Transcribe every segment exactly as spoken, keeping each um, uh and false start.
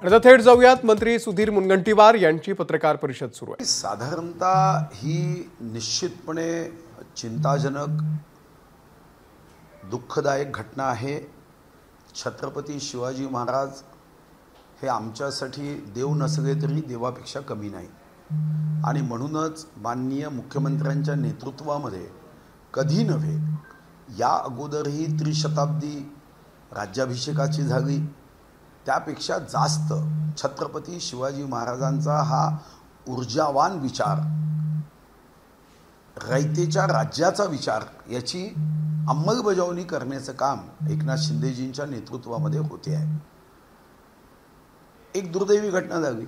आता थेट जाऊयात मंत्री सुधीर मुनगंटीवार यांची पत्रकार परिषद सुरू आहे। साधारणतः ही निश्चितपणे चिंताजनक दुःखदायक घटना आहे। छत्रपती शिवाजी महाराज हे आमच्यासाठी देव नसले तरी देवापेक्षा कमी नाही आणि म्हणूनच माननीय मुख्यमंत्र्यांच्या नेतृत्वामध्ये कधी नव्हे या अगोदरही त्रिशताब्दी राज्याभिषेकाची झाली, त्यापेक्षा जास्त छत्रपती शिवाजी महाराजांचा हा ऊर्जावान विचार, रयतेच्या राज्याचा विचार याची अंमलबजावणी करण्याचं काम एकनाथ शिंदेजींच्या नेतृत्वामध्ये होते आहे। एक दुर्दैवी घटना झाली,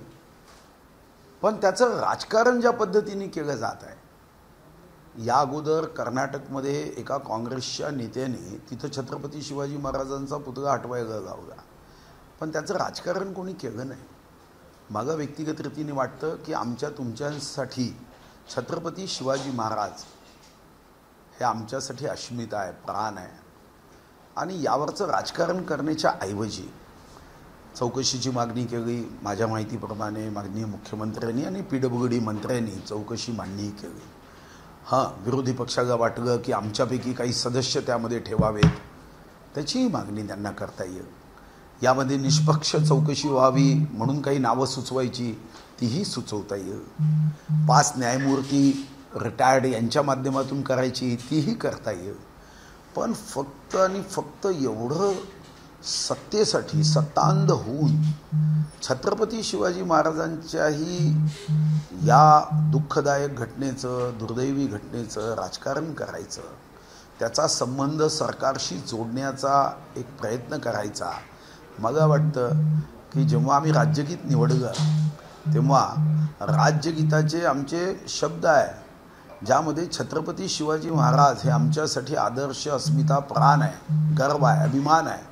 पण त्याचं राजकारण ज्या पद्धतीने केलं जात आहे, या अगोदर कर्नाटकमध्ये एका काँग्रेसच्या नेत्याने तिथं छत्रपती शिवाजी महाराजांचा पुतळा हटवायला लावला, पण त्याचं राजकारण कोणी केलं नाही। मला व्यक्तिगत रीतीने वाटतं की आमच्या तुमच्यासाठी छत्रपती शिवाजी महाराज हे आमच्यासाठी अस्मिता आहे, प्राण आहे आणि यावरचं राजकारण करण्याच्या ऐवजी चौकशीची मागणी केली। माझ्या माहितीप्रमाणे माननीय मुख्यमंत्र्यांनी आणि पी डब्ल्यू डी मंत्र्यांनी चौकशी मांडणी केली। हां, विरोधी पक्षाला वाटलं की आमच्यापैकी काही सदस्य त्यामध्ये ठेवावेत, त्याचीही मागणी त्यांना करता येईल। यामध्ये निष्पक्ष चौकशी व्हावी म्हणून काही नावं सुचवायची, तीही सुचवता येईल। पाच न्यायमूर्ती रिटायर्ड यांच्या माध्यमातून करायची, तीही करता येईल। पण फक्त आणि फक्त एवढं सत्तेसाठी सत्तांध होऊन छत्रपती शिवाजी महाराजांच्याही या दुःखदायक घटनेचं, दुर्दैवी घटनेचं राजकारण करायचं, त्याचा संबंध सरकारशी जोडण्याचा एक प्रयत्न करायचा। मला वाटतं की जेव्हा आम्ही राज्यगीत निवडलं तेव्हा राज्यगीताचे आमचे शब्द आहे, ज्यामध्ये छत्रपती शिवाजी महाराज हे आमच्यासाठी आदर्श, अस्मिता, प्राण आहे, गर्व आहे, अभिमान आहे।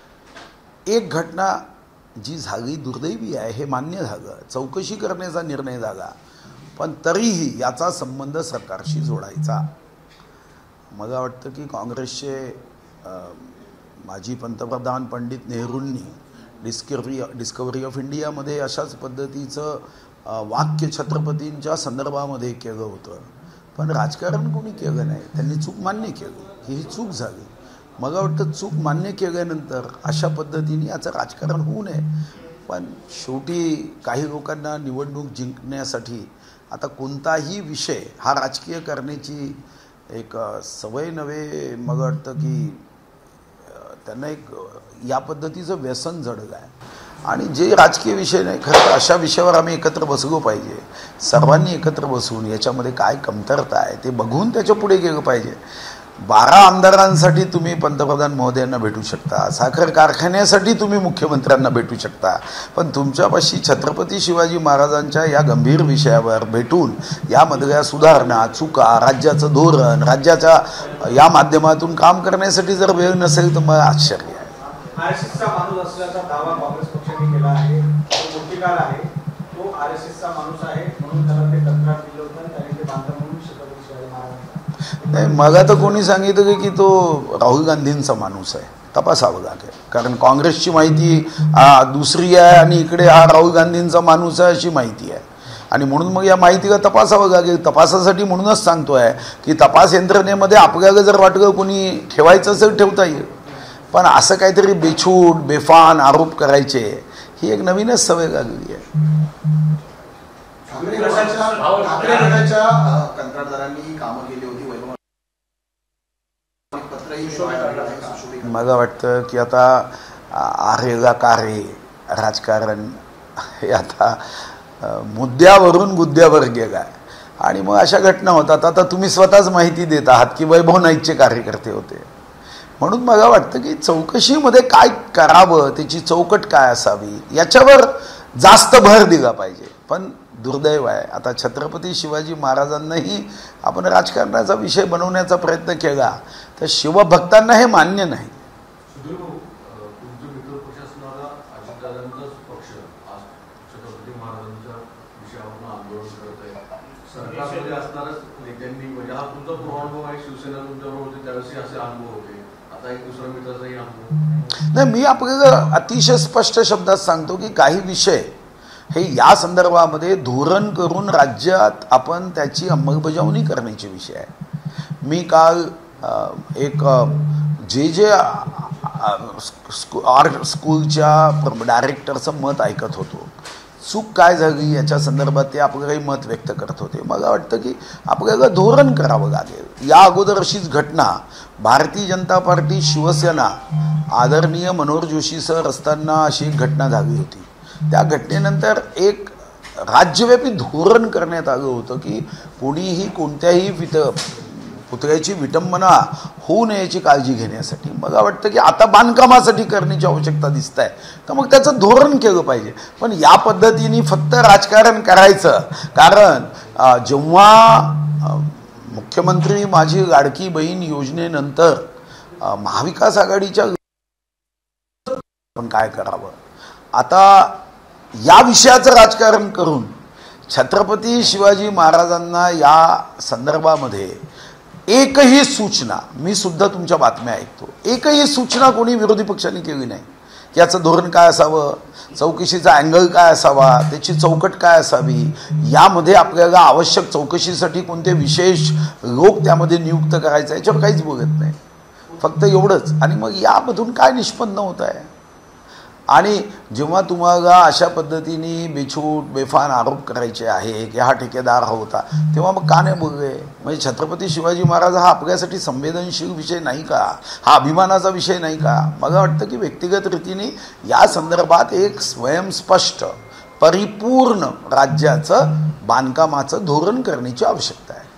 एक घटना जी झाली दुर्दैवी आहे हे मान्य झालं, चौकशी करण्याचा निर्णय झाला, पण तरीही याचा संबंध सरकारशी जोडायचा। मला वाटतं की काँग्रेसचे माजी पंतप्रधान पंडित नेहरूंनी डिस्कवरी डिस्कवरी ऑफ इंडियामध्ये अशाच पद्धतीचं वाक्य छत्रपतींच्या संदर्भामध्ये केलं होतं, पण राजकारण कोणी केलं नाही। त्यांनी चूक मान्य केली की ही चूक झाली। मला वाटतं चूक मान्य केल्यानंतर अशा पद्धतीने याचं राजकारण होऊ नये, पण शेवटी काही लोकांना निवडणूक जिंकण्यासाठी आता कोणताही विषय हा राजकीय करण्याची एक सवय नव्हे, मला वाटतं की त्यांना एक या पद्धतीचं व्यसन जडलं आहे आणि जे राजकीय विषय नाही, खरं तर अशा विषयावर आम्ही एकत्र बसलो पाहिजे। सर्वांनी एकत्र बसून याच्यामध्ये काय कमतरता आहे ते बघून त्याच्या पुढे गेलं पाहिजे। बारा आमदारांसाठी तुम्ही पंतप्रधान महोदयांना भेटू शकता, साखर कारखान्यासाठी तुम्ही मुख्यमंत्र्यांना भेटू शकता, पण तुमच्यापाशी छत्रपती शिवाजी महाराजांच्या या गंभीर विषयावर भेटून यामधल्या सुधारणा, चुका, राज्याचं धोरण, राज्याच्या या माध्यमातून काम करण्यासाठी जर वेळ नसेल तर मला आश्चर्य आहे। आरएसएसचा माणूस असल्याचा दावा काँग्रेस पक्षाने केला आहे, तो मूर्तिकार आहे, तो आरएसएसचा माणूस आहे म्हणून त्याला ते कंत्राट दिलं होतं, त्याने ते बांधलं म्हणून छत्रपती शिवाजी महाराजांचा। नाही, मला तर कोणी सांगितलं की तो राहुल गांधींचा माणूस आहे, तपासावं लागेल, कारण काँग्रेसची माहिती दुसरी आहे आणि इकडे हा राहुल गांधींचा माणूस आहे अशी माहिती आहे आणि म्हणून मग या माहितीला तपासावं लागेल। तपासासाठी म्हणूनच सांगतोय की तपास यंत्रणेमध्ये आपल्याला जर वाटलं कोणी ठेवायचं असेल ठेवता येईल, पण असं काहीतरी बेछूट बेफान आरोप करायचे ही एक नवीनच सवय लागली आहे। कंत्राटदारांनी कामं केली होती, मला वाटतं की आता आरेला कारे राजकारण हे आता मुद्द्यावरून मुद्द्यावर गेलं आहे आणि मग अशा घटना होतात। आता तुम्ही स्वतःच माहिती देत आहात की वैभव नाईकचे कार्यकर्ते होते, म्हणून मला वाटतं की चौकशीमध्ये काय करावं, त्याची चौकट काय असावी याच्यावर जास्त भर दिला पाहिजे। पण दुर्दैव आहे, आता छत्रपती शिवाजी महाराजांनाही आपण राजकारणाचा विषय बनवण्याचा प्रयत्न केला तर शिवभक्तांना हे मान्य नाही। सरकारमध्ये असणारच नेत्यांनी म्हणजे हा तुमचा पूर्वानुभव आहे, शिवसेना तुमच्याबरोबर होती त्यावेळेस असे अनुभव होते, आता एक दुसरा मित्र जाईल आपलं. नाही, मी आपल्याला अतिशय स्पष्ट शब्दात सांगतो की काही विषय हे या संदर्भामध्ये धोरण करून राज्यात आपण त्याची अंमलबजावणी करण्याचे विषय आहे. मी काल एक जे जे आर्ट स्कूलच्या डायरेक्टरचं मत ऐकत होतो. चूक काय झाली याच्या संदर्भात ते आपल्यालाही मत व्यक्त करत होते. मला वाटतं की आपल्याला धोरण करावं लागेल. या अगोदर अशीच घटना भारतीय जनता पार्टी शिवसेना आदरणीय मनोहर जोशी सर असताना अशी एक घटना झाली होती. त्या घटनेनंतर एक राज्यव्यापी धोरण करण्यात आलं होतं की कोणीही कोणत्याही वित पुतळ्याची विटंबना होऊ नये याची काळजी घेण्यासाठी. मला वाटतं की आता बांधकामासाठी करण्याची आवश्यकता दिसत आहे, तर मग त्याचं धोरण केलं पाहिजे. पण या पद्धतीने फक्त राजकारण करायचं, कारण जेव्हा मुख्यमंत्री माझी लाडकी बहीण योजनेनंतर महाविकास आघाडीच्या पण काय करावं, आता या विषयाचं राजकारण करून छत्रपती शिवाजी महाराजांना या संदर्भामध्ये एकही सूचना, मी सुद्धा तुमच्या बातम्या ऐकतो, एकही सूचना कोणी विरोधी पक्षांनी केली नाही. याचं धोरण काय असावं, चौकशीचा अँगल काय असावा, त्याची चौकट काय असावी, यामध्ये आपल्याला आवश्यक चौकशीसाठी कोणते विशेष लोक त्यामध्ये नियुक्त करायचं याच्यावर काहीच बोलत नाही. फक्त एवढंच. आणि मग यामधून काय निष्पन्न होत आहे. आणि जेव्हा तुम्हाला अशा पद्धतीने बेछूट बेफान आरोप करायचे आहे की हा ठेकेदार होता, तेव्हा मग का नाही बोलले. म्हणजे छत्रपती शिवाजी महाराज हा आपल्यासाठी संवेदनशील विषय नाही का, हा अभिमानाचा विषय नाही का. मला वाटतं की व्यक्तिगत रीतीने या संदर्भात एक स्वयंस्पष्ट परिपूर्ण राज्याचं बांधकामाचं धोरण करण्याची आवश्यकता आहे.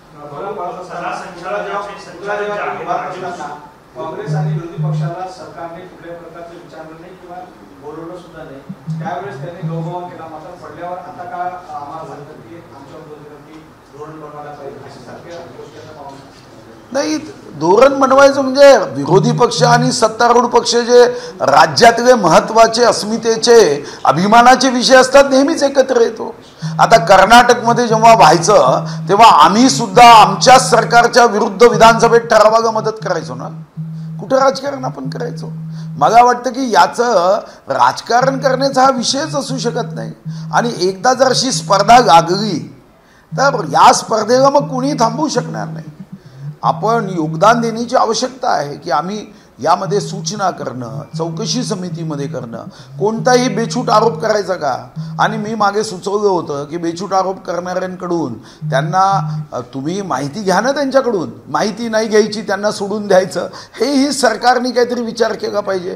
काँग्रेस आणि विरोधी पक्षाला सरकारने कुठल्या प्रकारचे विचारलं नाही किंवा बोलवलं सुद्धा नाही. त्यावेळेस त्यांनी गौरव केला. मात्र पडल्यावर आता का आम्हाला सांगतात की आमच्या विरोधी धोरण बनवायला पाहिजे अशा सारख्या गोष्टीचा पाहून नाही. धोरण बनवायचं म्हणजे विरोधी पक्ष आणि सत्तारूढ पक्ष जे राज्यातले महत्त्वाचे अस्मितेचे अभिमानाचे विषय असतात नेहमीच एकत्र येतो. आता कर्नाटकमध्ये जेव्हा व्हायचं तेव्हा आम्ही सुद्धा आमच्या सरकारच्या विरुद्ध विधानसभेत ठरावाला मदत करायचो ना. कुठं राजकारण आपण करायचो. मला वाटतं की याचं राजकारण करण्याचा हा विषयच असू शकत नाही. आणि एकदा जर अशी स्पर्धा लागली तर या स्पर्धेला मग कुणी थांबवू शकणार नाही. आपण योगदान देण्याची आवश्यकता आहे की आम्ही यामध्ये सूचना करणं, चौकशी समितीमध्ये करणं, कोणताही बेछूट आरोप करायचा का. आणि मी मागे सुचवलं होतं की बेछूट आरोप करणाऱ्यांकडून त्यांना तुम्ही माहिती घ्या ना, त्यांच्याकडून माहिती नाही घ्यायची, त्यांना सोडून द्यायचं. हेही सरकारने काहीतरी विचार केला पाहिजे.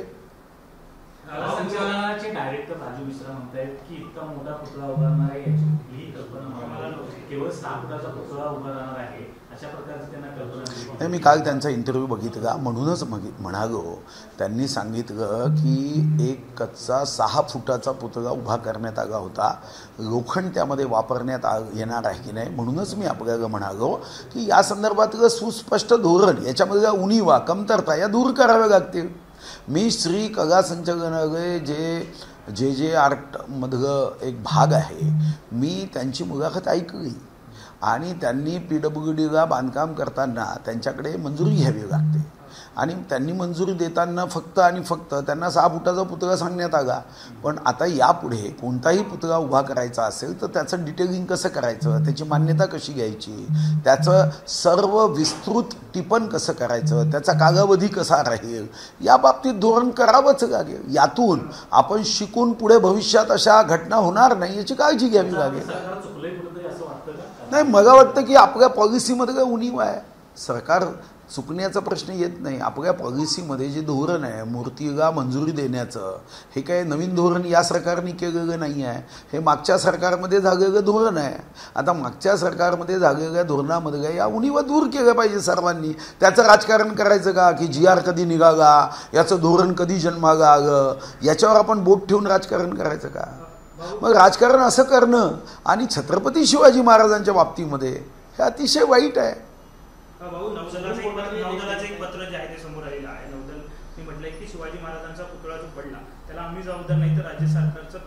डायरेक्टर राजू मिश्रा म्हणतायत की इतका मोठा पुतळा उभारणार आहे याची ही कल्पना केवळ सहा फुटाचा पुतळा उभारणार आहे अशा प्रकारची त्यांना कल्पना. मी काल त्यांचा इंटरव्ह्यू बघितला, म्हणूनच म्हणालो. त्यांनी सांगितलं की एक कच्चा सहा फुटाचा पुतळा उभा करण्यात आला होता, लोखंड त्यामध्ये वापरण्यात आ येणार आहे की नाही. म्हणूनच मी आपल्याला म्हणालो की या संदर्भातलं सुस्पष्ट धोरण, याच्यामधल्या उणीवा कमतरता या दूर कराव्या लागतील. मी श्री कला संचालनालय जे जे जे आर्टमधलं एक भाग आहे, मी त्यांची मुलाखत ऐकली. आणि त्यांनी पी डब्ल्यू डीला बांधकाम करताना त्यांच्याकडे मंजुरी घ्यावी लागते. आणि त्यांनी मंजुरी देताना फक्त आणि फक्त त्यांना सहा फुटाचा पुतळा सांगण्यात आला. पण आता यापुढे कोणताही पुतळा उभा करायचा असेल तर त्याचं डिटेलिंग कसं करायचं, त्याची मान्यता कशी घ्यायची, त्याचं सर्व विस्तृत टिपण कसं करायचं, त्याचा कालावधी कसा राहील, या बाबतीत धोरण करावंच लागेल. यातून आपण शिकून पुढे भविष्यात अशा घटना होणार नाही याची काळजी घ्यावी लागेल. नाही, मला वाटतं की आपल्या पॉलिसीमध्ये काय उणीव आहे. सरकार चुकण्याचा प्रश्न येत नाही. आपल्या पॉलिसीमध्ये जे धोरण आहे मूर्तीला मंजुरी देण्याचं, हे काय नवीन धोरण या सरकारने केलेलं नाही आहे. हे मागच्या सरकारमध्ये झालेलं धोरण आहे. आता मागच्या सरकारमध्ये झालेल्या धोरणामधल्या या उणीवा दूर केल्या पाहिजे सर्वांनी. त्याचं राजकारण करायचं का की जी आर कधी निघाला, याचं धोरण कधी जन्माला आलं, याच्यावर आपण बोट ठेवून राजकारण करायचं का. मग राजकारण असं करणं आणि छत्रपती शिवाजी महाराजांच्या बाबतीमध्ये हे अतिशय वाईट आहे. भाऊ, नौदलाचं एक पत्र नौदलाचं एक पत्र जे आहे ते समोर आलेलं आहे. नौदल मी म्हटलंय की शिवाजी महाराजांचा पुतळा जो पडला त्याला आम्ही जबाबदार नाही, तर राज्य सरकारचं कला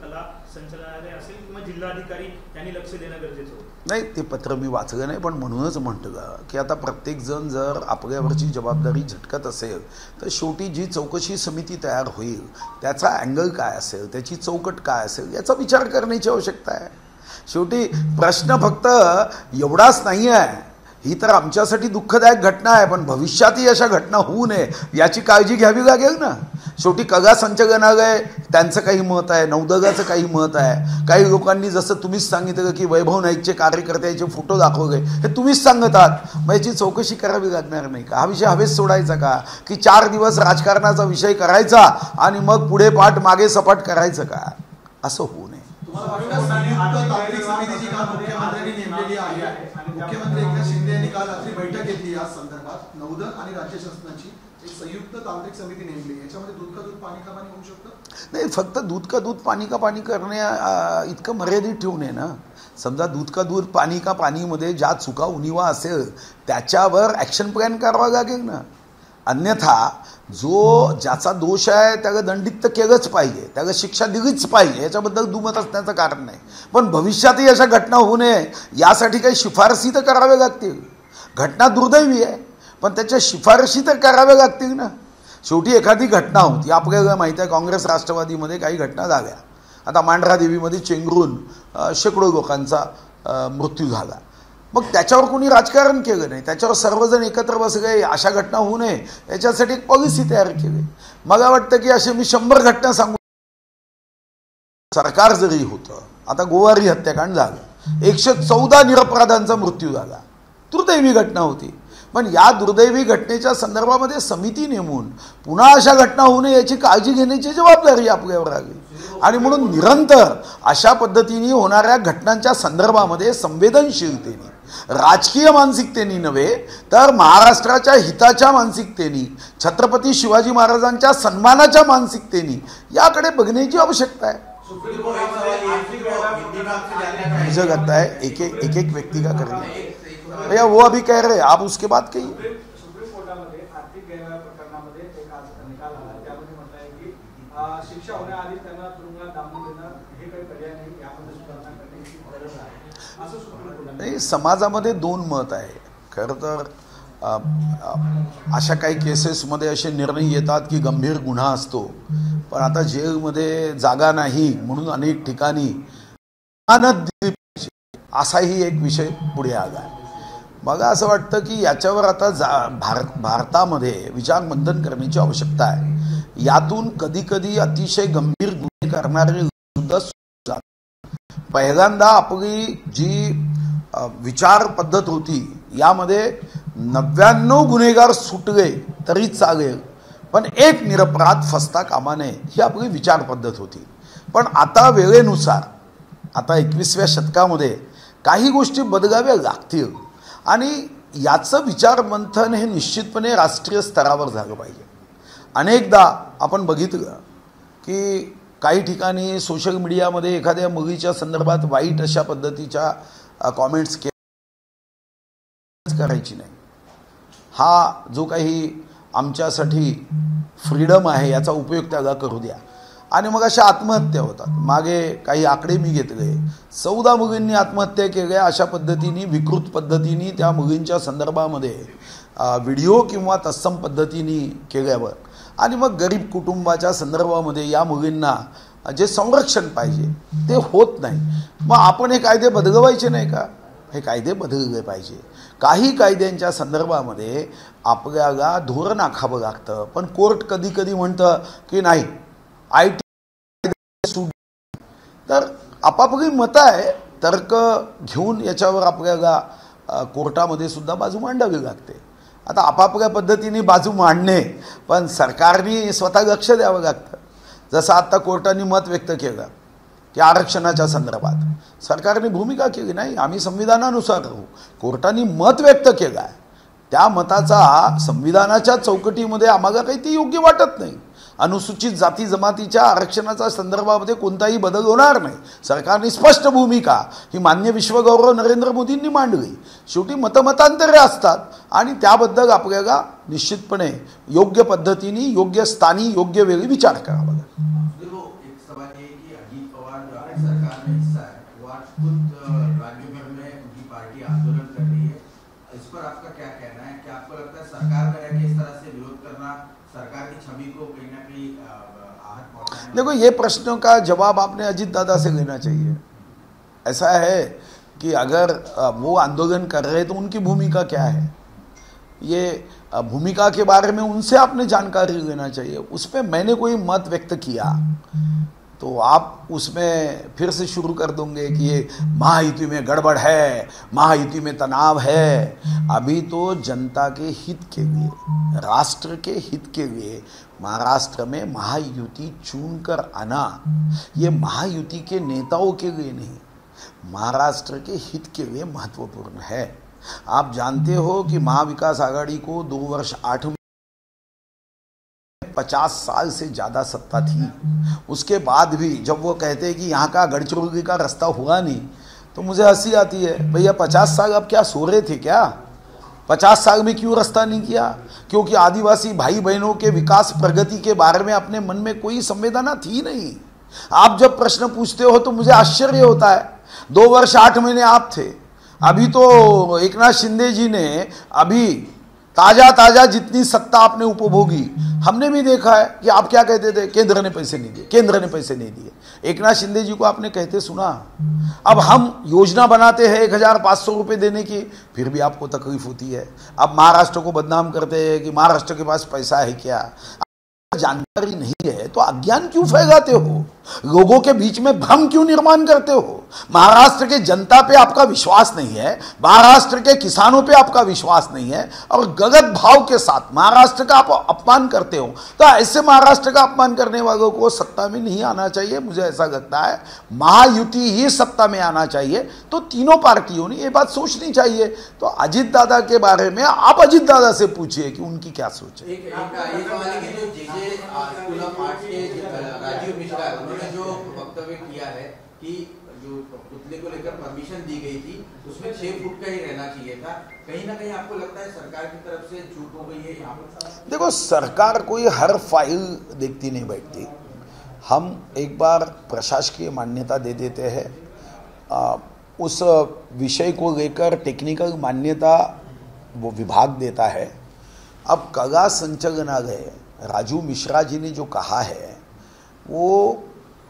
संचालनालय असेल किंवा जिल्हाधिकारी यांनी लक्ष देणं गरजेचं होतं. नाही, ते पत्र मी वाचलं नाही, पण म्हणूनच म्हणतो का की आता प्रत्येकजण जर आपल्यावरची जबाबदारी झटकत असेल तर शेवटी जी चौकशी समिती तयार होईल त्याचा अँगल काय असेल, त्याची चौकट काय असेल याचा विचार करण्याची आवश्यकता आहे. शेवटी प्रश्न फक्त एवढाच नाही आहे, ही तर आमच्यासाठी दुःखदायक घटना आहे, पण भविष्यातही अशा घटना होऊ नये याची काळजी घ्यावी लागेल ना. शेवटी कगा संचालनालय त्यांचं काही मत आहे, नौदलाचं काही मत आहे. काही लोकांनी जसं तुम्हीच सांगितलं की वैभव नाईकचे कार्यकर्त्याचे फोटो दाखवले, हे तुम्हीच सांगत आहात, मग याची चौकशी करावी लागणार नाही का? हा विषय हवेच सोडायचा का की चार दिवस राजकारणाचा विषय करायचा आणि मग पुढे पाठ मागे सपाट करायचं का? असं होऊ नये. तांत्रिक समितीची काल मुख्यमंत्र्यांनी नेमलेली आहे. मुख्यमंत्री एकनाथ शिंदे यांनी काल रात्री बैठक घेतली या संदर्भात. नौदल आणि राज्य शासनाची एक संयुक्त तांत्रिक समिती नेमली. याच्यामध्ये दूध का दूध पाणी का पाणी होऊ शकतं? नाही, फक्त दूध का दूध पाणी का पाणी करण्या इतकं मर्यादित ठेवू नये ना. समजा दूध का दूध पाणी का पाणीमध्ये ज्या चुका उणिवा असेल त्याच्यावर ॲक्शन प्लॅन करावा लागेल ना. अन्यथा जो ज्याचा दोष आहे त्याला दंडित तर केलंच पाहिजे, त्याला शिक्षा दिलीच पाहिजे, याच्याबद्दल दुमत असण्याचं कारण नाही. पण भविष्यातही अशा घटना होऊ नये यासाठी काही शिफारसी तर कराव्या लागतील. घटना दुर्दैवी आहे पण त्याच्या शिफारशी तर कराव्या लागतील ना. शेवटी एखादी घटना होती, आपल्याला माहिती आहे काँग्रेस राष्ट्रवादीमध्ये काही घटना झाल्या. आता मांढरा देवीमध्ये चेंगरून शेकडो लोकांचा मृत्यू झाला. मग त्याच्यावर कोणी राजकारण केलं नाही, त्याच्यावर सर्वजण एकत्र बसले, अशा घटना होऊ नये याच्यासाठी एक पॉलिसी तयार केली. मला वाटतं की असे मी शंभर घटना सांगू. सरकार जरी होतं, आता गोवारी हत्याकांड झालं, एकशे चौदा निरपराधांचा मृत्यू झाला, दुर्दैवी घटना होती. पण या दुर्दैवी घटनेच्या संदर्भामध्ये समिती नेमून पुन्हा अशा घटना होऊ नये याची काळजी घेण्याची जबाबदारी आपल्यावर आली. आणि म्हणून निरंतर अशा पद्धतीने होणाऱ्या घटनांच्या संदर्भामध्ये संवेदनशीलतेने, राजकीय मानसिकतेने नव्हे तर महाराष्ट्राच्या हिताच्या मानसिकतेने, छत्रपती शिवाजी महाराजांच्या सन्मानाच्या मानसिकतेने याकडे बघण्याची आवश्यकता आहे. मुझे लगता है एक एक एक एक व्यक्ति का करेंगे भैया, वो अभी कह रहे हैं, आप उसके बाद कहिए. सुप्रीम कोर्टामध्ये आर्थिक गैरव्यवहार प्रकरणामध्ये एक आज निकाल आला, त्यामध्ये म्हटलं आहे की शिक्षा होण्याआधी त्यांना तुरुंगात डांबून देणं हे काही पर्याय नाही, यामध्ये सुधारणा करण्याची गरज आहे असं सुप्रीम कोर्टाने. नाही, समाजामध्ये दोन मत आहे. खरं तर अशा काही केसेसमध्ये असे निर्णय येतात की गंभीर गुन्हा असतो, पण आता जेलमध्ये जागा नाही म्हणून अनेक ठिकाणी अमानत दिली पाहिजे असाही एक विषय पुढे आला आहे. मला असं वाटतं की याच्यावर आता जा भारत भारतामध्ये विचारमंथन करण्याची आवश्यकता आहे. यातून कधी कधी अतिशय गंभीर गुन्हे करणारे सुद्धा पहिल्यांदा आपली जी विचार पद्धत होती यामध्ये नव्याण्णव गुन्हेगार सुटले तरी चालेल पण एक निरपराध फसता कामा नये ही आपली विचार पद्धत होती. पण आता वेळेनुसार आता एकविसाव्या शतकामध्ये काही गोष्टी बदलाव्या लागतील आणि याचं विचार मंथन हे निश्चितपणे राष्ट्रीय स्तरावर झालं पाहिजे. अनेकदा आपण बघितलं की काही ठिकाणी सोशल मीडियामध्ये एखाद्या मुलीच्या संदर्भात वाईट अशा पद्धतीच्या कॉमेंट्स के करायची नाही. हा जो काही आमच्यासाठी फ्रीडम आहे याचा उपयोग त्याला करू द्या. आणि मग अशा आत्महत्या होतात. मागे काही आकडे मी घेतले, चौदा मुलींनी आत्महत्या केल्या अशा पद्धतीने विकृत पद्धतीने त्या मुलींच्या संदर्भामध्ये व्हिडिओ किंवा तत्सम पद्धतीने केल्यावर आणि मग गरीब कुटुंबाच्या संदर्भामध्ये या मुलींना जे संरक्षण पाहिजे ते होत नाही. मग आपण हे कायदे बदलवायचे नाही का? हे कायदे बदलले पाहिजे. काही कायद्यांच्या संदर्भामध्ये आपल्याला धोरण आखावं लागतं, पण कोर्ट कधी कधी म्हणतं की नाही आय टी. तर आपापली मतं आहे, तर्क घेऊन याच्यावर आपल्याला कोर्टामध्ये सुद्धा बाजू मांडावी लागते. आता आपापल्या पद्धतीने बाजू मांडणे, पण सरकारने स्वतः लक्ष द्यावं लागतं. जसं आत्ता कोर्टाने मत व्यक्त केलं की आरक्षणाच्या संदर्भात सरकारने भूमिका केली नाही, आम्ही संविधानानुसार राहू. कोर्टाने मत व्यक्त केलं आहे, त्या मताचा संविधानाच्या चौकटीमध्ये आम्हाला काही ते योग्य वाटत नाही. अनुसूचित जाती जमातीच्या आरक्षणाच्या संदर्भामध्ये कोणताही बदल होणार नाही. सरकारने स्पष्ट भूमिका ही मान्य विश्वगौरव नरेंद्र मोदींनी मांडली. शेवटी मतमतांतरे असतात आणि त्याबद्दल आपल्याला निश्चितपणे योग्य पद्धतीने योग्य स्थानी योग्य वेळी विचार करावा लागेल. सरकार में हिस्सा है, वो आज खुद राज्य भर में उनकी पार्टी आंदोलन कर रही है, इस पर आपका क्या कहना है? क्या आपको लगता है सरकार में रह के इस तरह से विरोध करना सरकार की छवि को कहीं ना कहीं आहत पहुंचाने? देखो, ये प्रश्नों का जवाब आपने अजीत दादा से लेना चाहिए। ऐसा है कि अगर वो आंदोलन कर रहे तो उनकी भूमिका क्या है, ये भूमिका के बारे में उनसे आपने जानकारी लेना चाहिए। उस पर मैंने कोई मत व्यक्त किया तो आप उसमें फिर से शुरू कर दोगे कि ये महायुति में गड़बड़ है, महायुति में तनाव है। अभी तो जनता के हित के लिए, राष्ट्र के हित के लिए महाराष्ट्र में महायुति चुनकर आना, ये महायुति के नेताओं के लिए नहीं, महाराष्ट्र के हित के लिए महत्वपूर्ण है। आप जानते हो कि महाविकास आघाड़ी को दो वर्ष आठ में पचास साल से ज्यादा सत्ता थी, उसके बाद भी जब वो कहते हैं कि यहाँ का गढ़चिरौली का रास्ता हुआ नहीं, तो मुझे हंसी आती है। भैया पचास साल अब क्या सो रहे थे क्या? पचास साल में क्यों रास्ता नहीं किया? क्योंकि आदिवासी भाई बहनों के विकास प्रगति के बारे में अपने मन में कोई संवेदना थी नहीं। आप जब प्रश्न पूछते हो तो मुझे आश्चर्य होता है। दो वर्ष आठ महीने आप थे, अभी तो एकनाथ शिंदे जी ने अभी ताजा ताजा जितनी सत्ता आपने उपभोगी, हमने भी देखा है कि आप क्या कहते थे, केंद्र ने पैसे नहीं दिए, केंद्र ने पैसे नहीं दिए। एकनाथ शिंदे जी को आपने कहते सुना। अब हम योजना बनाते हैं एक हजार पाँच सौ रुपये देने की, फिर भी आपको तकलीफ होती है। अब महाराष्ट्र को बदनाम करते हैं कि महाराष्ट्र के पास पैसा है क्या? जानकारी नहीं है तो अज्ञान क्यों फैलाते हो? लोगों के बीच में भ्रम क्यों निर्माण करते हो? महाराष्ट्र के जनता पे आपका विश्वास नहीं है, महाराष्ट्र के किसानों पे आपका विश्वास नहीं है और गलत भाव के साथ महाराष्ट्र का आप अपमान करते हो, तो ऐसे महाराष्ट्र का अपमान करने वालों को सत्ता में नहीं आना चाहिए। मुझे ऐसा लगता है महायुति ही सत्ता में आना चाहिए। तो तीनों पार्टियों ने ये बात सोचनी चाहिए। तो अजीत दादा के बारे में आप अजीत दादा से पूछिए कि उनकी क्या सोच है। एक एक ये सवाल है कि जो जेजे स्कूल ऑफ आर्ट्स के राजीव मिश्रा उन्होंने जो वक्तव्य किया है कि जो पुतले को लेकर परमिशन दी गई थी उसमें छह फुट का ही रहना चाहिए था, कहीं ना कहीं आपको लगता है सरकार की तरफ से चूक हो गई है यहाँ पर? देखो, सरकार कोई हर फाइल देखती नहीं बैठती। हम एक बार प्रशासकीय मान्यता दे देते हैं, आ, उस विषय को लेकर टेक्निकल मान्यता वो विभाग देता है। अब कला संचालनालय राजू मिश्रा जी ने जो कहा है, वो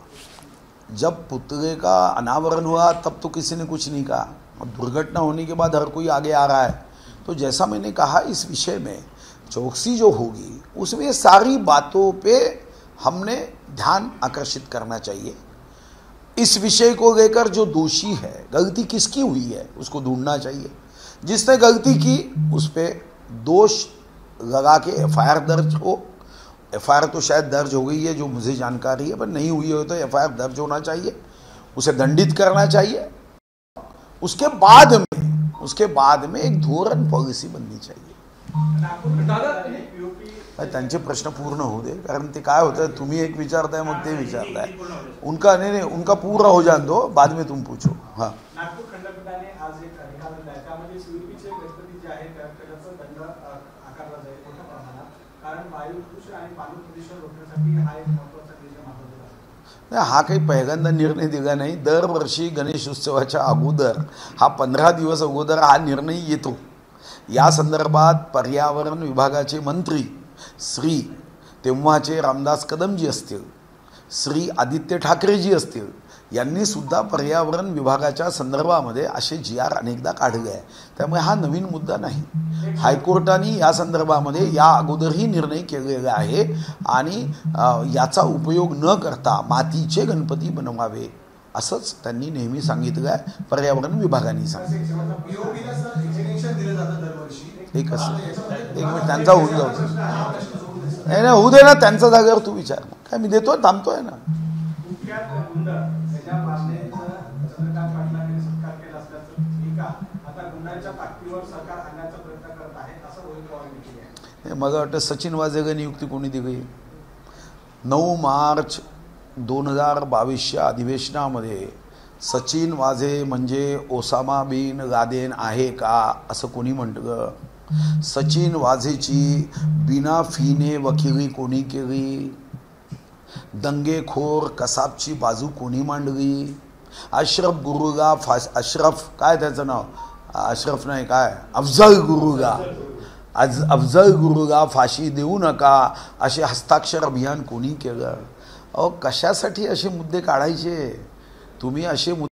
जब पुतले का अनावरण हुआ तब तो किसी ने कुछ नहीं कहा, अब दुर्घटना होने के बाद हर कोई आगे आ रहा है। तो जैसा मैंने कहा, इस विषय में चौकसी जो होगी उसमें सारी बातों पे हमने ध्यान आकर्षित करना चाहिए। इस विषय को लेकर जो दोषी है, गलती किसकी हुई है उसको ढूंढना चाहिए। जिसने गलती की उस पर दोष लगा के एफ आई आर दर्ज हो। एफ आई आर तो शायद दर्ज हो गई है जो मुझे जानकारी है, पर नहीं हुई हो तो एफ आई आर दर्ज होना चाहिए, उसे दंडित करना चाहिए। उसके बाद में उसके बाद में एक धोरण पॉलिसी बननी चाहिए। त्यांचे प्रश्न पूर्ण होऊ दे, कारण ते काय होतं, तुम्ही एक विचारताय मग ते विचारताय, उनका नहीं नहीं उनका पूरा हो जाने दो, बाद में तुम पूछो। हाँ, नागपूर खंडपीठाने आज एक निकाल दिला आहे, त्यामध्ये स्वीपीचे गणपती जे आहेत त्याचा दंड आकारला जाईल मोठ्या प्रमाणात, कारण वायू प्रदूषण आणि पाणी प्रदूषण रोखण्यासाठी हा एक महत्त्वाचा निर्णय मानला जातो। हा काही पहिल्यांदा निर्णय दिला नाही। दरवर्षी गणेश उत्सवाच्या अगोदर, हा पंधरा दिवस अगोदर हा निर्णय येतो। या संदर्भात पर्यावरण विभागाचे मंत्री श्री तेव्हाचे रामदास कदमजी असतील, श्री आदित्य ठाकरेजी असतील, यांनी सुद्धा पर्यावरण विभागाच्या संदर्भामध्ये असे जी आर अनेकदा काढले आहे। त्यामुळे हा नवीन मुद्दा नाही। हायकोर्टाने या संदर्भामध्ये या अगोदरही निर्णय केलेला आहे आणि याचा उपयोग न करता मातीचे गणपती बनवावे असंच त्यांनी नेहमी सांगितलं आहे, पर्यावरण विभागाने सांगितलं। एक एक मिनिट त्यांचा होऊन जाऊ दे, नाही नाही होऊ दे ना, त्यांचा जागेवर तू विचार ना, काय मी देतोय, थांबतोय ना। मला वाटतं सचिन वाझेला नियुक्ती कोणी दिली? नऊ मार्च दोन हजार बावीसच्या अधिवेशनामध्ये सचिन वाझे म्हणजे ओसामा बिन लादेन आहे का असं कोणी म्हटलं? सचिन वाझेची बिना फीने वकिली कोणी केली? दंगेखोर कसाबची बाजू कोणी मांडली? अशरफ गुरुगा फास अशरफ काय त्याचं नाव अशरफ नाही काय अफजल गुरुगा आज अफजल गुरुगा फाशी देऊ नका असे हस्ताक्षर अभियान कोणी केलं? अहो कशासाठी असे मुद्दे काढायचे तुम्ही? असे मुद्दे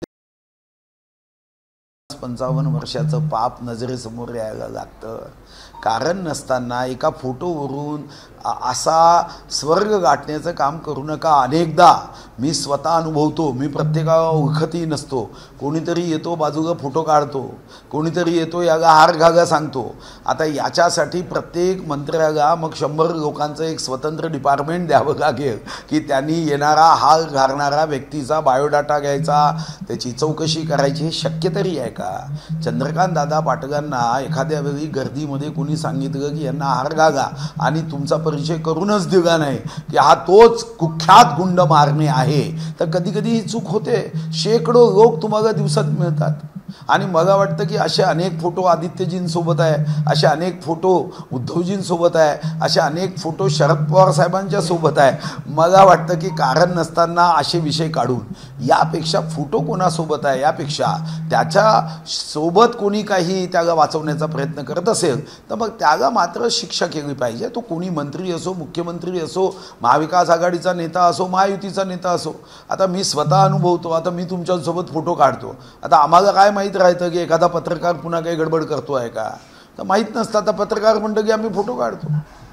पंचावन्न वर्षाचं पाप नजरेसमोर यायला लागतं. कारण नसताना एका फोटोवरून असा स्वर्ग गाठण्याचं काम करू नका. अनेकदा मी स्वतः अनुभवतो. मी प्रत्येकाला ओळखतही नसतो. कोणीतरी येतो बाजूला फोटो काढतो, कोणीतरी येतो याला हार घागा सांगतो. आता याच्यासाठी प्रत्येक मंत्र्याला मग शंभर लोकांचं एक स्वतंत्र डिपार्टमेंट द्यावं लागेल की त्यांनी येणारा हार घालणारा व्यक्तीचा बायोडाटा घ्यायचा, त्याची चौकशी करायची. हे शक्य तरी आहे का? चंद्रकांत दादा पाटलांना एखाद्या वेळी गर्दीमध्ये कोणी सांगितलं की यांना हार घागा आणि तुमचा परिचय करूनच दिला नाही की हा तोच कुख्यात गुंड मारणे आहे, तर कधी कधी ही चूक होते. शेकडो लोक तुम्हाला दिवसात मिळतात आणि मला वाटतं की असे अनेक फोटो आदित्यजींसोबत आहे, असे अनेक फोटो उद्धवजींसोबत आहे, असे अनेक फोटो शरद पवार साहेबांच्या सोबत आहे. मला वाटतं की कारण नसताना असे विषय काढून यापेक्षा फोटो कोणासोबत आहे यापेक्षा त्याच्या सोबत कोणी काही त्याला वाचवण्याचा प्रयत्न करत असेल तर मग त्याला मात्र शिक्षा केली पाहिजे. तो कोणी मंत्री असो, मुख्यमंत्री असो, महाविकास आघाडीचा नेता असो, महायुतीचा नेता असो. आता मी स्वतः अनुभवतो. आता मी तुमच्यासोबत फोटो काढतो. आता आम्हाला काय माहीत राहतं की एखादा पत्रकार पुन्हा काही गडबड करतो आहे का? तर माहीत नसतं. आता पत्रकार म्हणतं की आम्ही फोटो काढतो.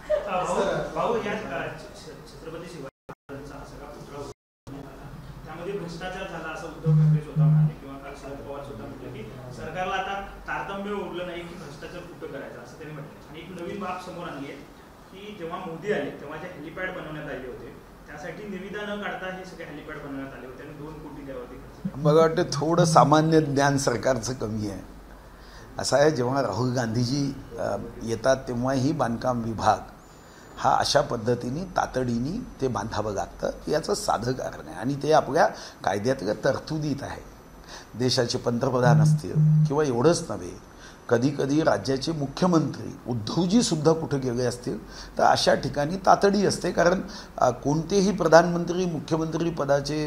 भाऊ या छत्रपती शिवाजीचा सगळा पुतळा त्यामध्ये भ्रष्टाचार झाला असं उद्धव ठाकरे स्वतः म्हणाले किंवा काल शरद पवार स्वतः म्हटलं की सरकारला आता तारतम्य उरलं नाही की भ्रष्टाचार कुठं करायचा असं त्यांनी म्हटलं. आणि एक नवीन बाब समोर आणली आहे की जेव्हा मोदी आले तेव्हा जे हेलिपॅड बनवण्यात आले होते त्यासाठी निविदा न काढता हे सगळे हेलिपॅड बनवण्यात आले होते आणि दोन कोटी त्यावरती खर्च. मला वाटतं थोडं सामान्य ज्ञान सरकारचं कमी आहे. असं आहे, जेव्हा राहुल गांधीजी येतात तेव्हाही बांधकाम विभाग हा अशा पद्धतीने तातडीने ते बांधावं लागतं. याचं साधं कारण आहे आणि ते आपल्या कायद्यातल्या तरतुदीत आहे. देशाचे पंतप्रधान असतील किंवा एवढंच नव्हे, कधी कधी राज्याचे मुख्यमंत्री उद्धवजीसुद्धा कुठे गेले असतील तर अशा ठिकाणी तातडी असते. कारण कोणतेही प्रधानमंत्री मुख्यमंत्री पदाचे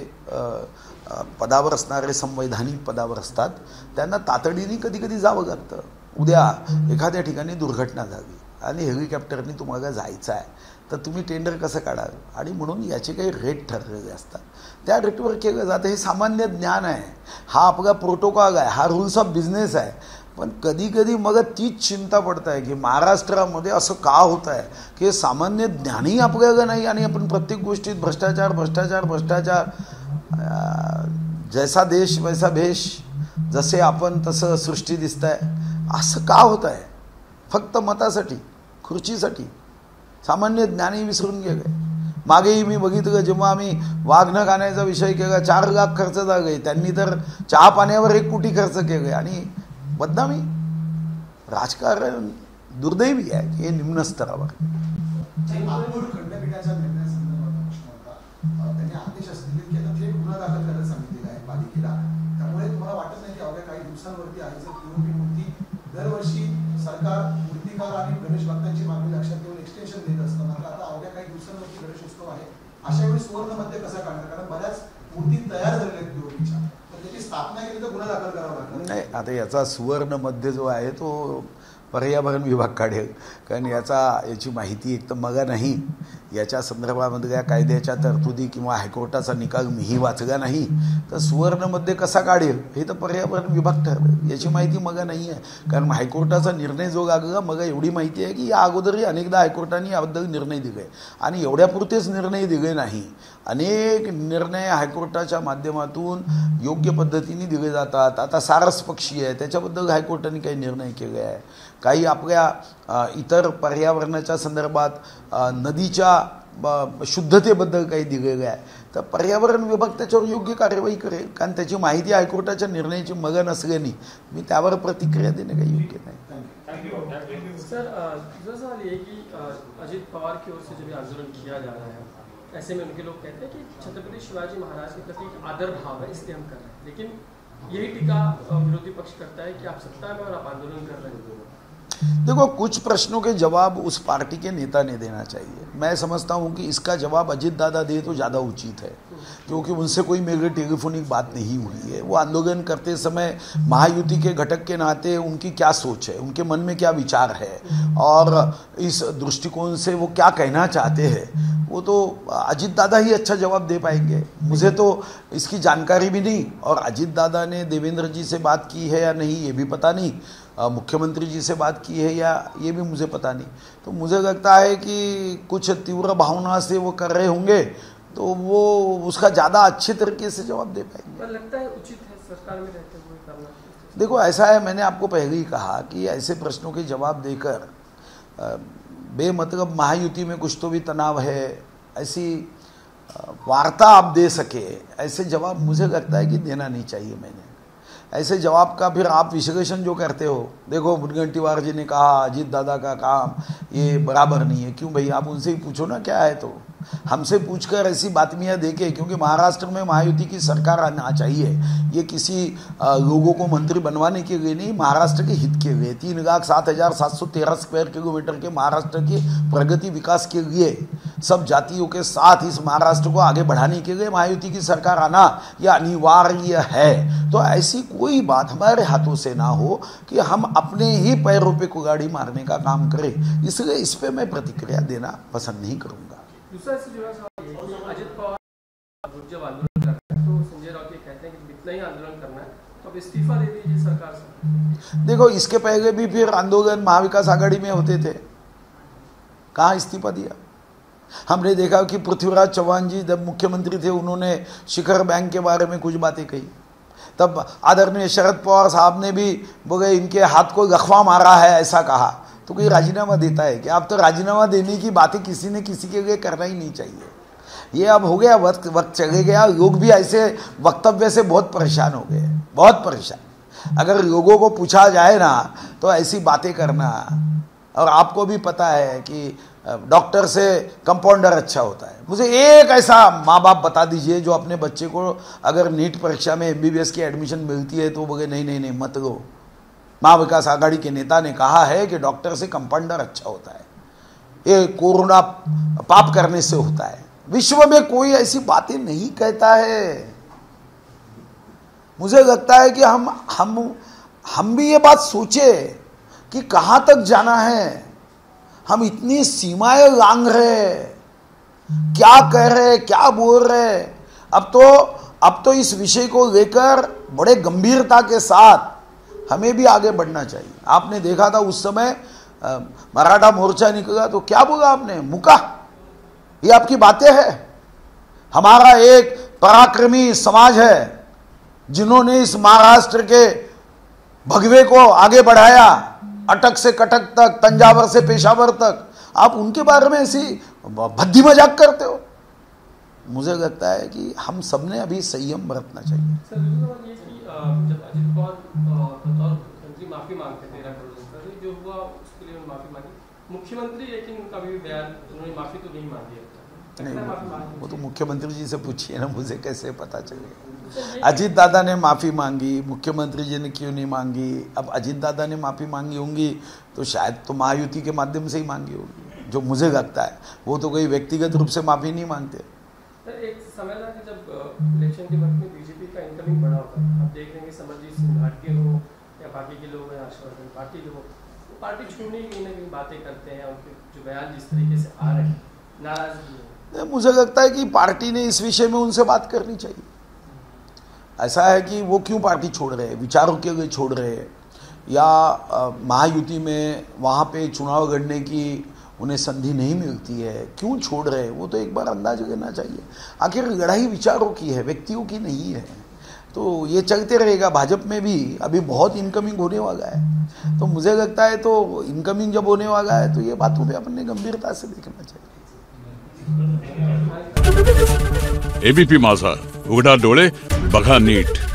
पदावर असणारे संवैधानिक पदावर असतात, त्यांना तातडीने कधी कधी जावं लागतं. उद्या एखाद्या ठिकाणी दुर्घटना झाली आणि हेलिकॉप्टरने तुम्हाला जायचं आहे तर तुम्ही टेंडर कसं काढाल? आणि म्हणून याचे काही रेट ठरलेले असतात, त्या रेटवर केलं जातं. हे सामान्य ज्ञान आहे. हा आपला प्रोटोकॉल आहे, हा रूल्स ऑफ बिझनेस आहे. पण कधी कधी मग तीच चिंता पडत आहे की महाराष्ट्रामध्ये असं का होत आहे की सामान्य ज्ञानही आपल्याला नाही आणि आपण प्रत्येक गोष्टीत भ्रष्टाचार भ्रष्टाचार भ्रष्टाचार. जैसा देश वैसा भेष, जसे आपण तसं सृष्टी दिसत आहे. असं का होत आहे? फक्त मतासाठी, खुर्चीसाठी सामान्य ज्ञानही विसरून गेले. मागेही मी बघितलं जेव्हा आम्ही वाघ खाण्याचा विषय केला, चार लाख खर्च झाले. त्यांनी तर चहा पाण्यावर एक कोटी खर्च केले आणि बदनामी. राजकारण दुर्दैवी आहे हे निम्न स्तरावर. नागपूर खंडपीठाच्या निर्णयासंदर्भात प्रश्न होता. त्यांनी आदेश असलेले केलं थेट गुन्हा दाखल करायला सांगितलेला आहे पालिकेला. त्यामुळे तुम्हाला वाटत नाही की अवघ्या काही दिवसांवरती आईचं पीओपी मूर्ती दरवर्षी सरकार मूर्तिकार आणि गणेश भक्तांची मागणी लक्षात घेऊन एक्सटेन्शन देत असतं, मात्र आता अवघ्या काही दिवसांवरती गणेशोत्सव आहे, अशा वेळी सुवर्ण मध्ये कसा काढणार? कारण बऱ्याच मूर्ती तयार झालेल्या आहेत पीओपीच्या, तर त्याची स्थापना केली तर गुन्हा दाखल करावा लागणार नाही. आता याचा सुवर्ण मध्ये जो आहे तो पर्यावरण विभाग काढेल, कारण याचा याची माहिती एक तर मला नाही. याच्या संदर्भामधल्या कायद्याच्या तरतुदी किंवा हायकोर्टाचा निकाल मीही वाचला नाही, तर सुवर्णमध्ये कसा काढेल हे तर पर्यावरण विभाग ठरवेल. याची माहिती मला नाही आहे. कारण हायकोर्टाचा निर्णय जो लागला मला एवढी माहिती आहे की या अगोदरही अनेकदा हायकोर्टाने याबद्दल निर्णय दिले आणि एवढ्यापुरतेच निर्णय दिले नाही. अनेक निर्णय हायकोर्टाच्या माध्यमातून योग्य पद्धतीने दिले जातात. आता सारस पक्षी आहे त्याच्याबद्दल हायकोर्टाने काही निर्णय केले आहे. काही आपल्या इतर पर्यावरणाच्या संदर्भात नदीच्या शुद्धतेबद्दल काही दिलेलं आहे, तर पर्यावरण विभाग त्याच्यावर योग्य कार्यवाही करेल. कारण त्याची माहिती हायकोर्टाच्या निर्णयाची मग नसल्याने मी त्यावर प्रतिक्रिया देणे काही योग्य नाही. सर, जैसा है कि अजीत पवार की ओर से जब आंदोलन किया जा रहा है, ऐसे में उनके लोग कहते हैं कि छत्रपति शिवाजी महाराज के प्रति एक आदर भाव है इसलिए हम कर रहे हैं, लेकिन यही टीका विरोधी पक्ष करता है कि आप सत्ता में और आप आंदोलन कर रहे हैं. देखो, कुछ प्रश्नों के जवाब उस पार्टी के नेता ने देना चाहिए। मैं समझता हूं कि इसका जवाब अजित दादा दे तो ज़्यादा उचित है, क्योंकि उनसे कोई मेरी टेलीफोनिक बात नहीं हुई है। वो आंदोलन करते समय महायुति के घटक के नाते उनकी क्या सोच है, उनके मन में क्या विचार है और इस दृष्टिकोण से वो क्या कहना चाहते हैं, वो तो अजित दादा ही अच्छा जवाब दे पाएंगे। मुझे तो इसकी जानकारी भी नहीं, और अजित दादा ने देवेंद्र जी से बात की है या नहीं ये भी पता नहीं, मुख्यमंत्री जी से बात की है या ये भी मुझे पता नहीं। तो मुझे लगता है कि कुछ तीव्र भावना से वो कर रहे होंगे, तो वो उसका ज़्यादा अच्छे तरीके से जवाब दे पाएंगे। पर लगता है उचित है सरकार में रहते हुए करना। देखो, ऐसा है, मैंने आपको पहले ही कहा कि ऐसे प्रश्नों के जवाब देकर बेमतलब महायुति में कुछ तो भी तनाव है, ऐसी वार्ता आप दे सके, ऐसे जवाब मुझे लगता है कि देना नहीं चाहिए। मैंने ऐसे जवाब का फिर आप विश्लेषण जो करते हो, देखो मुनगंटीवार जी ने कहा अजित दादा का काम ये बराबर नहीं है। क्यों भाई, आप उनसे ही पूछो ना क्या है, तो हमसे पूछकर ऐसी बातमियाँ देके, क्योंकि महाराष्ट्र में महायुति की सरकार आना चाहिए। ये किसी लोगों को मंत्री बनवाने के लिए नहीं, महाराष्ट्र के हित के लिए, तीन लाख सात हजार सात सौ तेरह स्क्वायर किलोमीटर के महाराष्ट्र की प्रगति विकास के लिए, सब जातियों के साथ इस महाराष्ट्र को आगे बढ़ाने के लिए महायुति की सरकार आना यह अनिवार्य है। तो ऐसी कोई बात हमारे हाथों से ना हो कि हम अपने ही पैरों पे कुल्हाड़ी मारने का काम करें, इसलिए इस पे मैं प्रतिक्रिया देना पसंद नहीं करूंगा। दूसरा से जुड़ा सवाल ये कि अजित पवार जब आंदोलन कर रहे हैं तो संजय राउत ये कहते हैं कि इतना ही आंदोलन करना है तो अब इस्तीफा दे दीजिए सरकार से। देखो, इसके पहले भी फिर आंदोलन महाविकास आघाड़ी में होते थे, कहाँ इस्तीफा दिया? हमने देखा कि पृथ्वीराज चौहान जी जब मुख्यमंत्री थे उन्होंने शिखर बैंक के बारे में कुछ बातें कही, तब आदरणीय शरद पवार साहब ने भी बोले इनके हाथ को लखवा मारा है ऐसा कहा। तो कोई राजीनामा देता है कि अब तो राजीनामा देने की बातें किसी ने किसी के लिए करना ही नहीं चाहिए। ये अब हो गया, वक्त वक्त चले गया, लोग भी ऐसे वक्तव्य से बहुत परेशान हो गए, बहुत परेशान। अगर लोगों को पूछा जाए ना तो ऐसी बातें करना, और आपको भी पता है कि डॉक्टर से कंपाउंडर अच्छा होता है। मुझे एक ऐसा माँ बाप बता दीजिए जो अपने बच्चे को अगर नीट परीक्षा में एमबीबीएस की एडमिशन मिलती है तो बोले नहीं नहीं नहीं मत लो। महाविकास आघाड़ी के नेता ने कहा है कि डॉक्टर से कंपाउंडर अच्छा होता है, ये कोरोना पाप करने से होता है। विश्व में कोई ऐसी बातें नहीं कहता है। मुझे लगता है कि हम हम हम भी ये बात सोचे कि कहां तक जाना है। हम इतनी सीमाएं लांघ रहे, क्या कह रहे, क्या बोल रहे। अब तो अब तो इस विषय को लेकर बड़े गंभीरता के साथ हमें भी आगे बढ़ना चाहिए। आपने देखा था उस समय आ, मराठा मोर्चा निकला तो क्या बोला आपने? मुका, ये आपकी बातें हैं। हमारा एक पराक्रमी समाज है जिन्होंने इस महाराष्ट्र के भगवे को आगे बढ़ाया, अटक से कटक तक, तंजावर से पेशावर तक। आप उनके बारे में ऐसी भद्दी मजाक करते हो। मुझे लगता है कि हम सबने अभी संयम बरतना चाहिए। सर, दूसरा ये कि जब अजित पवार बतौर मुख्यमंत्री माफी मांगते तेरह करोड़ रुपए जो हुआ उसके लिए माफी मांगी मुख्यमंत्री, लेकिन उनका भी बयान उन्होंने माफी तो नहीं मांगी। नहीं, वो तो मुख्यमंत्री जी से पूछिए ना, मुझे कैसे पता चलेगा। अजित दादा ने माफ़ी मांगी, मुख्यमंत्री जी ने क्यों नहीं मांगी? अब अजित दादा ने माफ़ी मांगी होंगी तो शायद तो महायुति के माध्यम से ही मांगी होगी, जो मुझे लगता है। वो तो कोई व्यक्तिगत रूप से माफ़ी नहीं मांगते। एक समय था कि जब इलेक्शन के वक्त में बीजेपी का इनकमिंग बड़ा होता है, आप देख रहे हैं कि समरजीत सिंह भाटिया हो या बाकी के लोग हैं, हर्षवर्धन पाटिल हो, वो पार्टी छोड़ने की कहीं ना कहीं बातें करते हैं। उनके जो बयान जिस तरीके से आ रहे हैं, नाराजगी है। मुझे लगता है कि पार्टी ने इस विषय में उनसे बात करनी चाहिए। ऐसा है कि वो क्यों पार्टी छोड़ रहे हैं, विचारों के लिए छोड़ रहे हैं, या महायुति में वहाँ पे चुनाव लड़ने की उन्हें संधि नहीं मिलती है, क्यों छोड़ रहे हैं, वो तो एक बार अंदाज लेना चाहिए। आखिर लड़ाई विचारों की है, व्यक्तियों की नहीं है। तो ये चलते रहेगा। भाजपा में भी अभी बहुत इनकमिंग होने वाला है, तो मुझे लगता है तो इनकमिंग जब होने वाला है तो ये बातों पे अपने गंभीरता से देखना चाहिए। एबीपी माझा, उघडा डोळे बघा नीट।